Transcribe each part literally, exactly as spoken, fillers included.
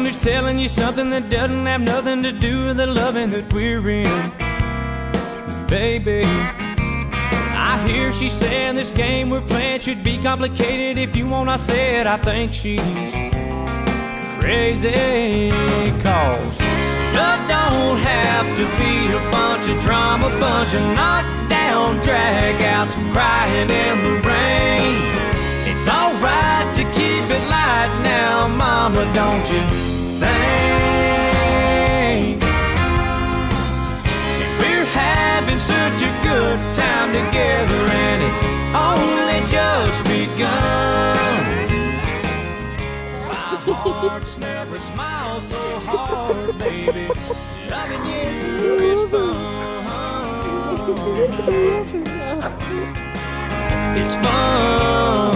who's telling you something that doesn't have nothing to do with the loving that we're in. Baby, I hear she saying this game we're playing should be complicated. If you want, I said I think she's crazy. Cause love don't have to be a bunch of drama, bunch of knockdown drag-outs, crying in the rain. It's alright to keep it light now, mama, don't you think? And we're having such a good time together, and it's only just begun. My heart's never smiled so hard, baby. Loving you is fun. It's fun.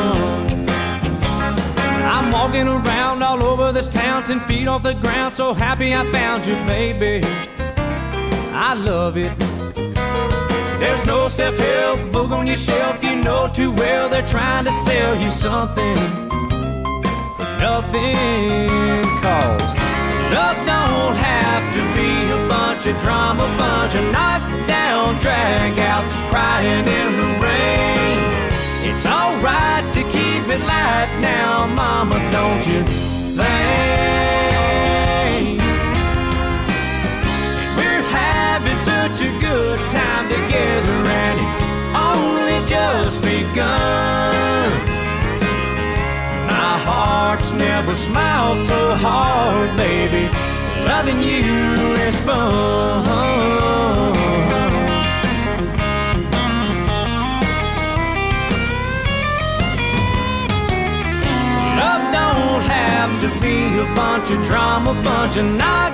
I'm walking around all over this town, ten feet off the ground, so happy I found you, baby. I love it. There's no self-help book on your shelf, you know too well they're trying to sell you something for nothing. Cause love don't have to be a bunch of drama, bunch of knockdown drag-outs, crying in the rain. It's alright to keep it light now, mama, don't you think? And we're having such a good time together, and it's only just begun. My heart's never smiled so hard, baby. Loving you is fun. Love don't have to be a bunch of drama, bunch of knock